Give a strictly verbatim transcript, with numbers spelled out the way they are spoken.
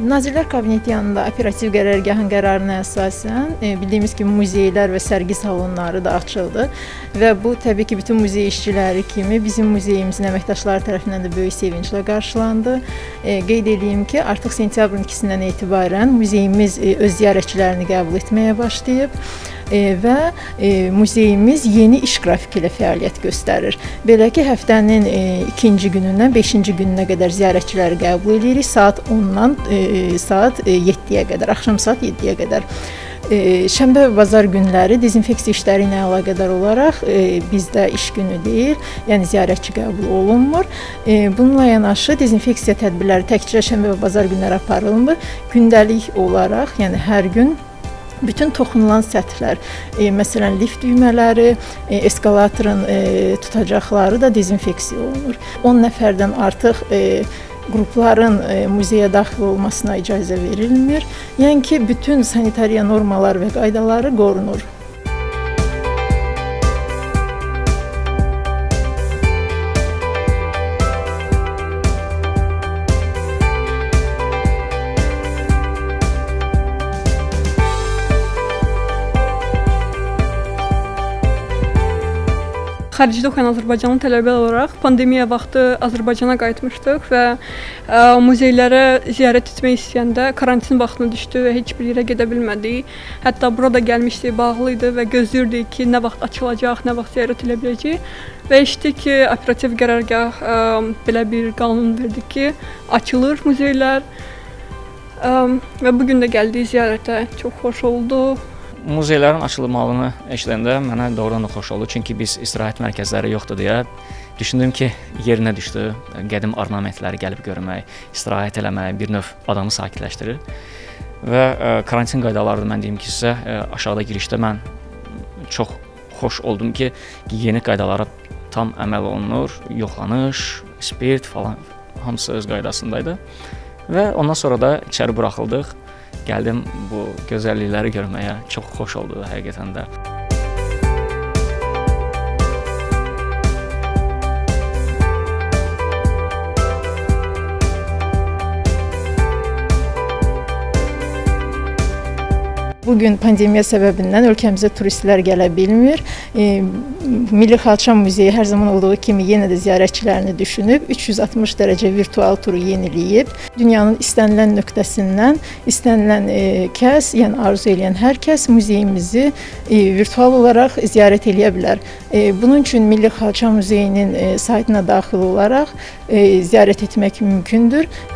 Nazirlər Kabineti yanında operativ qərargahın qərarına əsasən bildiyimiz kimi muzeylər və sərgi salonları da açıldı və bu təbii ki, bütün muzey işçiləri kimi bizim muzeyimizin əməkdaşları tərəfindən də böyük sevinclə qarşılandı. Qeyd edeyim ki, artıq sentyabrın ikisindən etibarən muzeyimiz öz ziyarətçilərini qəbul etməyə başlayıb və muzeyimiz yeni iş qrafiki ilə fəaliyyət göstərir. Belə ki, həftənin ikinci günündən beşinci gününə qədər ziyarətçiləri qəbul edirik. Saat ondan saat yeddiyə qədər, axşam saat yeddiyə qədər. Şənbə və bazar günləri dezinfeksiya işləri ilə əlaqədar olaraq bizdə iş günü deyil, yəni ziyarətçi qəbul olunmur. Bununla yanaşı dezinfeksiya tədbirləri təkcə şənbə və bazar günləri aparılmır. Gündəlik olaraq, yəni hər gün bütün toxunulan səthlər, e, məsələn, lift düymələri, e, eskalatorun e, tutacaqları da dezinfeksiya olunur. on nəfərdən artıq e, qrupların e, muzeyə daxil olmasına icazə verilmir. Yəni ki, bütün sanitariya normaları və qaydaları qorunur. Xaricdə oxuyan Azərbaycanlı tələbə olaraq pandemiya vaxtı Azərbaycana qayıtmışdıq və ə, muzeylərə ziyarət etmək istəyəndə karantin vaxtına düşdü və heç bir yerə gedə bilmədik. Hətta burada gəlmişdik, bağlı idi və gözləyirdik ki, nə vaxt açılacaq, nə vaxt ziyarət edə biləcəyik. Və eşitdik ki, operativ qərargah ə, belə bir qanun verdi ki, açılır muzeylər ə, və bugün də gəldik ziyarətə. Çox xoş oldu. Muzeylərin açılmalını eşidəndə mənə doğrudan da xoş oldu. Çünki biz istirahət mərkəzləri yoxdur deyə düşündüm ki, yerinə düşdü. Qədim ornamentləri gəlib görmək, istirahət eləmək, bir növ adamı sakitləşdirir. Və ə, karantin qaydaları da mən deyim ki, sizə ə, aşağıda girişdə mən çox xoş oldum ki, yeni qaydalara tam əməl olunur, yoxlanış, spirt falan hamısı öz qaydasındaydı. Və ondan sonra da içəri buraxıldıq. Gəldim bu gözəllikləri görməyə, çox xoş oldu həqiqətən də. Bugün pandemiya səbəbindən ölkəmizə turistlər gələ bilmir. E, Milli Xalçam Muzeyi hər zaman olduğu kimi yenə də ziyarətçilərini düşünüb, üç yüz altmış dərəcə virtual turu yeniləyib. Dünyanın istənilən nöqtəsindən istənilən e, kəs, yəni arzu edən hər kəs muzeyimizi e, virtual olaraq ziyarət edə bilər. E, bunun üçün Milli Xalçam Muzeyinin e, saytına daxil olaraq e, ziyarət etmək mümkündür.